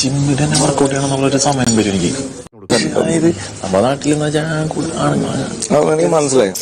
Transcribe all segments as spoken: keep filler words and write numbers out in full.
ജിമ്മിൽ തന്നെ വർക്കൗട്ട് ചെയ്യണമെന്നുള്ളൊരു സമയം വരും എനിക്ക്. അതായത് നമ്മുടെ നാട്ടിൽ എന്ന് വെച്ചാൽ മനസ്സിലായി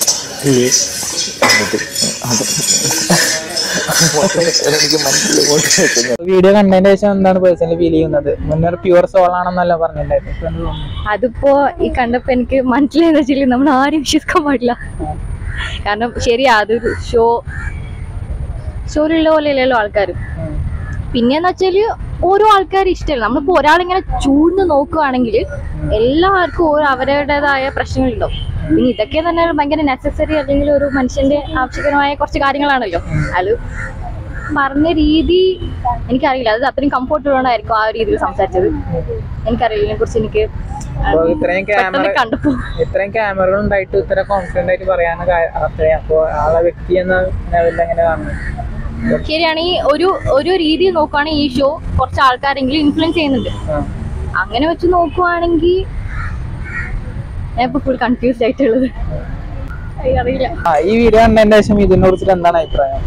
വീഡിയോ കണ്ടതിന് ശേഷം എന്താണ് പേഴ്സണലി ഫീൽ ചെയ്യുന്നത്? മുന്നേ പ്യുവർ സോൾ ആണെന്നല്ല പറഞ്ഞിട്ടുണ്ടായിരുന്നു. അതിപ്പോ ഈ കണ്ടപ്പോ എനിക്ക് മനസ്സിലായെന്ന് വെച്ചാൽ നമ്മൾ ആരും വിശ്വസിക്കാൻ പാടില്ല. കാരണം ശരിയാ, അതൊരു ഷോ ഷോയിലുള്ള പോലെയല്ലല്ലോ ആൾക്കാർ. പിന്നെന്ന് വെച്ചാല് ഓരോ ആൾക്കാരും ഇഷ്ടമല്ല. നമ്മളിപ്പോ ഒരാളിങ്ങനെ ചൂഴ്ന്ന് നോക്കുകയാണെങ്കിൽ എല്ലാവർക്കും ഓരോ അവരുടേതായ പ്രശ്നങ്ങളുണ്ടാവും. പിന്നെ ഇതൊക്കെ തന്നെ ഭയങ്കര നെസസറി അല്ലെങ്കിൽ ഒരു മനുഷ്യന്റെ ആവശ്യകരമായ കുറച്ച് കാര്യങ്ങളാണല്ലോ. അത് പറഞ്ഞ രീതി എനിക്കറിയില്ല, അത് അത്രയും കംഫോർട്ടബിൾ ആയിരിക്കും ആ രീതിയിൽ സംസാരിച്ചത്. എനിക്കറിയില്ല ഇതിനെ കുറിച്ച്. എനിക്ക് കണ്ടപ്പോ ഇത്രയും ക്യാമറകൾ ഉണ്ടായിട്ട് ഇത്ര കോൺഫിഡന്റ് ആയിട്ട് പറയാൻ അപ്പൊ ആളെ വ്യക്തി എന്ന ലെവലിൽ എങ്ങനെ കാണുന്നു? ശരിയാണ്. ഈ ഒരു ഒരു രീതിയിൽ നോക്കുവാണെങ്കിൽ ഈ ഷോ കുറച്ച് ആൾക്കാരെങ്കിലും ഇൻഫ്ലുവൻസ് ചെയ്യുന്നുണ്ട്. അങ്ങനെ വെച്ച് നോക്കുവാണെങ്കിൽ ഞാൻ ഇപ്പൊ ഫുൾ കൺഫ്യൂസ്ഡ് ആയിട്ടുള്ളത്. അറിയില്ല. ഈ വീഡിയോ കണ്ടതിന് ശേഷം ഇതിനെ കുറിച്ചിട്ട് എന്താണ് അഭിപ്രായം?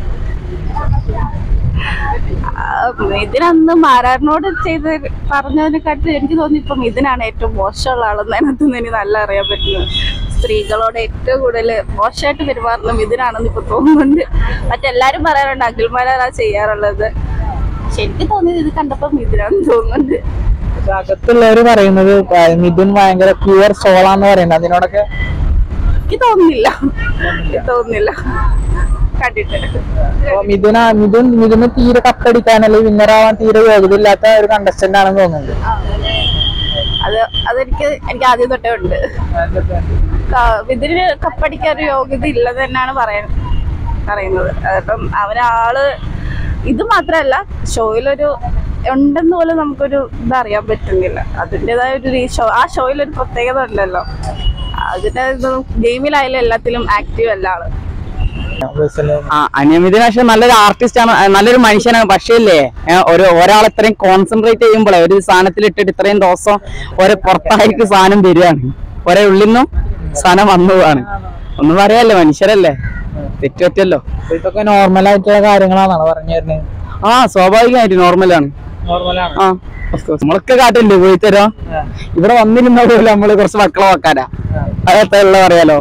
ഇതിനന്ന് മാരാറിനോട് ചെയ്ത് പറഞ്ഞതിനെക്കാട്ടും എനിക്ക് തോന്നി ഇപ്പം ഇതിനാണ് ഏറ്റവും മോശമുള്ള ആളെന്ന് അതിനകത്തുനിന്ന് എനിക്ക് നല്ല അറിയാൻ പറ്റുന്നത്. സ്ത്രീകളോട് ഏറ്റവും കൂടുതൽ മോശമായിട്ട് പെരുമാറുന്ന ഇതിനാണെന്ന് ഇപ്പൊ തോന്നുന്നുണ്ട്. മറ്റെല്ലാരും പറയാറുണ്ട് അഖിൽമാരാ ചെയ്യാറുള്ളത്. പക്ഷെ എനിക്ക് തോന്നിയത് ഇത് കണ്ടപ്പം ഇതിനാണെന്ന് തോന്നുന്നുണ്ട്. അകത്തുള്ളവര് പറയുന്നത് മിഥുൻ ഭയങ്കര പ്യുവർ സോളാന്ന് പറയുന്നത്. അതിനോടൊക്കെ എനിക്ക് തോന്നുന്നില്ല തോന്നുന്നില്ല കണ്ടിട്ട്. മിഥുന മിഥുൻ മിഥുന് തീരെ കപ്പടിക്കാൻ അല്ലെങ്കിൽ വിന്നറാവാൻ തീരെ യോഗ്യതയില്ലാത്ത ഒരു കണ്ടസ്റ്റന്റ് ആണെന്ന് തോന്നുന്നുണ്ട്. അത് അതെനിക്ക് എനിക്ക് ആദ്യം തൊട്ടേ ഉണ്ട്. ഇതിന് കപ്പടിക്കാൻ ഒരു യോഗ്യത ഇല്ലെന്ന് തന്നെയാണ് പറയാൻ പറയുന്നത്. അപ്പം അവരാള് ഇത് മാത്രല്ല ഷോയിലൊരു ഉണ്ടെന്ന് പോലും നമുക്കൊരു ഇതറിയാൻ പറ്റുന്നില്ല. അതിൻ്റെതായ ഒരു ഷോ ആ ഷോയിലൊരു പ്രത്യേകത ഉണ്ടല്ലോ. അതിന്റെ ഗെയിമിലായാലും എല്ലാത്തിലും ആക്റ്റീവ് അല്ല ആള്. അനിയമിതിന് പക്ഷെ നല്ലൊരു ആർട്ടിസ്റ്റ് ആണ്, നല്ലൊരു മനുഷ്യനാണ്. പക്ഷേ ഇല്ലേ ഒരു ഒരാൾ ഇത്രയും കോൺസെൻട്രേറ്റ് ചെയ്യുമ്പോഴേ ഒരു സാധനത്തിൽ ഇട്ടിട്ട് ഇത്രയും ദിവസം ഒരേ പുറത്തായിട്ട് സാധനം വരികയാണ്, ഒരേ ഉള്ളിൽ നിന്നും സാധനം വന്നു പോവാണ്. ഒന്നും പറയാല്ലേ, മനുഷ്യരല്ലേ, തെറ്റ് പറ്റല്ലോ. ഇതൊക്കെ നോർമൽ ആയിട്ടുള്ള കാര്യങ്ങളാണ് പറഞ്ഞു തരുന്നത്. ആ സ്വാഭാവികമായിട്ട് നോർമലാണ്. ആ നമ്മളൊക്കെ കാട്ടില്ലേ പോയി തരാം. ഇവിടെ വന്നിരുന്ന പോലെ നമ്മള് കുറച്ച് മക്കളെ വെക്കാനാ, അതൊക്കെ ഉള്ള പറയാലോ.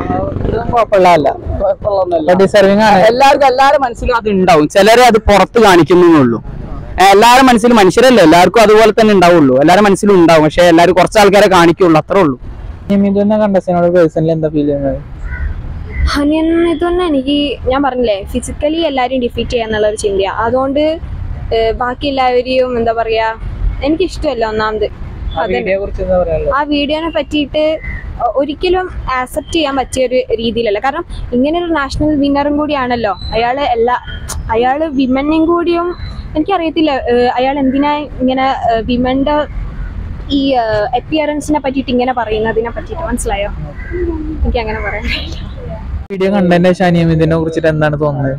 എല്ലാവർക്കും എല്ലാവരും മനസ്സിലും അത് ഉണ്ടാവും. ചിലരെ അത് പുറത്ത് കാണിക്കുന്നുള്ളൂ. എല്ലാവരും മനസ്സിലും മനുഷ്യരല്ലേ, എല്ലാവർക്കും അതുപോലെ തന്നെ ഉണ്ടാവുള്ളൂ. എല്ലാവരും മനസ്സിലും ഉണ്ടാവും, പക്ഷെ എല്ലാവരും കുറച്ച് ആൾക്കാരെ കാണിക്കുള്ളൂ, അത്രേ ഉള്ളൂ. കണ്ടസ്റ്റന്റിനോട് പേഴ്സണലി എന്താ ഫീൽ ചെയ്യുന്നത്? ഇതൊന്നും എനിക്ക് ഞാൻ പറഞ്ഞില്ലേ, ഫിസിക്കലി എല്ലാവരും ഡിഫീറ്റ് ചെയ്യാന്നുള്ള ഒരു ചിന്തയാണ്. അതുകൊണ്ട് ബാക്കി എല്ലാവരെയും എന്താ പറയാ എനിക്കിഷ്ടമല്ല. ഒന്നാമത് ആ വീഡിയോനെ പറ്റിയിട്ട് ഒരിക്കലും ആക്സെപ്റ്റ് ചെയ്യാൻ പറ്റിയ ഒരു രീതിയിലല്ല. കാരണം ഇങ്ങനെ ഒരു നാഷണൽ വിന്നറും കൂടിയാണല്ലോ അയാള്. എല്ലാ അയാള് വിമനെയും കൂടിയും എനിക്കറിയത്തില്ല അയാൾ എന്തിനാ ഇങ്ങനെ വിമന്റെ ഈ അപ്പിയറൻസിനെ പറ്റിയിട്ട് ഇങ്ങനെ പറയുന്നതിനെ പറ്റിയിട്ട്. മനസ്സിലായോ? എനിക്ക് അങ്ങനെ പറയാൻ കഴിയില്ല. വീഡിയോ കണ്ടതിന്റെ ശേഷം ഇതിനെ കുറിച്ചിട്ട് എന്താണ് തോന്നുന്നത്?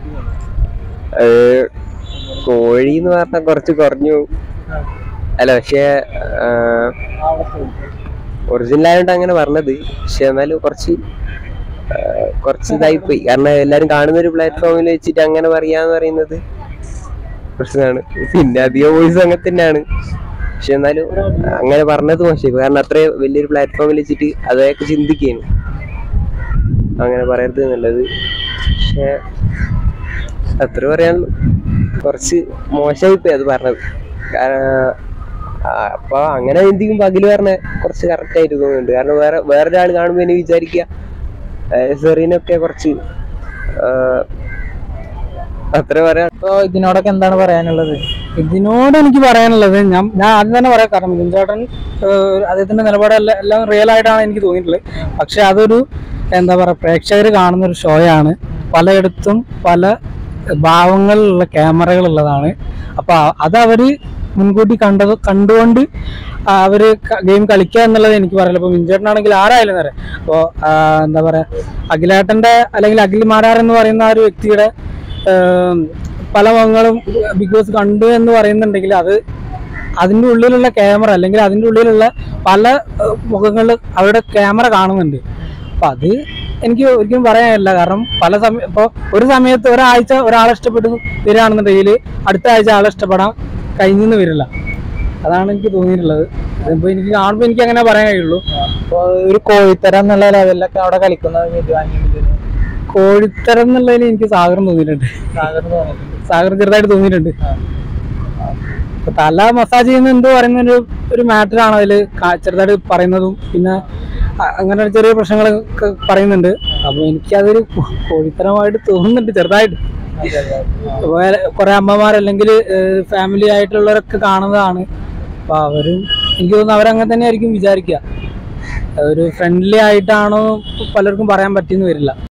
കോഴി എന്ന് പറഞ്ഞാൽ കുറച്ച് കുറഞ്ഞു അല്ല, പക്ഷെ ഒറിജിനൽ ആയതുകൊണ്ട് അങ്ങനെ പറഞ്ഞത്. പക്ഷെ എന്നാലും കുറച്ച് കുറച്ച് ഇതായിപ്പോയി. കാരണം എല്ലാരും കാണുന്ന ഒരു പ്ലാറ്റ്ഫോമിൽ വെച്ചിട്ട് അങ്ങനെ പറയാന്ന് പറയുന്നത് പ്രശ്നമാണ്. പിന്നെ അധികം വോയിസ് അങ്ങനെ തന്നെയാണ്. പക്ഷെ എന്നാലും അങ്ങനെ പറഞ്ഞത് മോശം. കാരണം അത്രയും വലിയൊരു പ്ലാറ്റ്ഫോമിൽ വെച്ചിട്ട് അതൊക്കെ ചിന്തിക്കുകയാണ്, അങ്ങനെ പറയരുത് എന്നുള്ളത്. പക്ഷെ അത്ര പറയാൻ കുറച്ച് മോശമായിപ്പോയി അത് പറഞ്ഞത്. കാരണം അപ്പൊ അങ്ങനെ ചിന്തിക്കുമ്പോ അഖില് പറഞ്ഞ കുറച്ച് കറക്റ്റ് ആയിട്ട് തോന്നുന്നുണ്ട്. കാരണം വേറെ വേറൊരാൾ കാണുമ്പോ എന്നെ വിചാരിക്കുക സെറീനൊക്കെ കുറച്ച് അത്ര പറയാ. അപ്പൊ ഇതിനോടൊക്കെ എന്താണ് പറയാനുള്ളത്? ഇതിനോട് എനിക്ക് പറയാനുള്ളത് ഞാൻ ഞാൻ ആദ്യം തന്നെ പറയാം. കാരണം മിഥുൻ ചേട്ടൻ അദ്ദേഹത്തിന്റെ നിലപാടെല്ലാം എല്ലാം റിയൽ ആയിട്ടാണ് എനിക്ക് തോന്നിയിട്ടുള്ളത്. പക്ഷെ അതൊരു എന്താ പറയാ പ്രേക്ഷകർ കാണുന്ന ഒരു ഷോയാണ്. പലയിടത്തും പല ഭാവങ്ങളിലുള്ള ക്യാമറകൾ ഉള്ളതാണ്. അപ്പൊ അതവര് മുൻകൂട്ടി കണ്ടത് കണ്ടുകൊണ്ട് അവര് ഗെയിം കളിക്കുക എന്നുള്ളത് എനിക്ക് പറയില്ല. ഇപ്പൊ മിഞ്ചേട്ടനാണെങ്കിൽ ആരായാലും നേരെ അപ്പോ എന്താ പറയാ അഖിലേട്ടന്റെ അല്ലെങ്കിൽ അഖിൽ മാരാർ എന്ന് പറയുന്ന ആ ഒരു വ്യക്തിയുടെ പല മുഖങ്ങളും ബിഗ് ബോസ് കണ്ടു എന്ന് പറയുന്നുണ്ടെങ്കിൽ അത് അതിൻ്റെ ഉള്ളിലുള്ള ക്യാമറ അല്ലെങ്കിൽ അതിൻ്റെ ഉള്ളിലുള്ള പല മുഖങ്ങൾ അവരുടെ ക്യാമറ കാണുന്നുണ്ട്. അപ്പൊ അത് എനിക്ക് ഒരിക്കലും പറയാനില്ല. കാരണം പല സമയം ഇപ്പോൾ ഒരു സമയത്ത് ഒരാഴ്ച ഒരാളെ ഇഷ്ടപ്പെട്ടു വരികയാണെന്നുണ്ടെങ്കിൽ അടുത്ത ആഴ്ച ആളെ ഇഷ്ടപ്പെടാൻ കഴിഞ്ഞെന്ന് വരില്ല. അതാണ് എനിക്ക് തോന്നിയിട്ടുള്ളത്. അതിപ്പോ എനിക്ക് കാണുമ്പോൾ എനിക്ക് അങ്ങനെ പറയാൻ കഴിയുള്ളൂ. ഒരു കോഴിത്തരം എന്നുള്ള ലെവലിലൊക്കെ അവിടെ കളിക്കുന്നത് കോഴിത്തരം എന്നുള്ളതിൽ എനിക്ക് സാഗരം തോന്നിയിട്ടുണ്ട്. സാഗരം ചെറുതായിട്ട് തോന്നിയിട്ടുണ്ട്. ഇപ്പൊ തല മസാജ് ചെയ്യുന്ന എന്തോ പറയുന്ന ഒരു ഒരു മാറ്ററാണ് അതിൽ ചെറുതായിട്ട് പറയുന്നതും പിന്നെ അങ്ങനെ ചെറിയ പ്രശ്നങ്ങളൊക്കെ പറയുന്നുണ്ട്. അപ്പൊ എനിക്കതൊരു കോഴിത്തരമായിട്ട് തോന്നുന്നുണ്ട് ചെറുതായിട്ട്. കുറെ അമ്മമാരല്ലെങ്കിൽ ഫാമിലി ആയിട്ടുള്ളവരൊക്കെ കാണുന്നതാണ്. അപ്പൊ അവരും എനിക്ക് തോന്നുന്നു അവരങ്ങനെ തന്നെ ആയിരിക്കും വിചാരിക്കുക. ഒരു ഫ്രണ്ട്ലി ആയിട്ടാണോ പലർക്കും പറയാൻ പറ്റിയെന്ന് വരില്ല.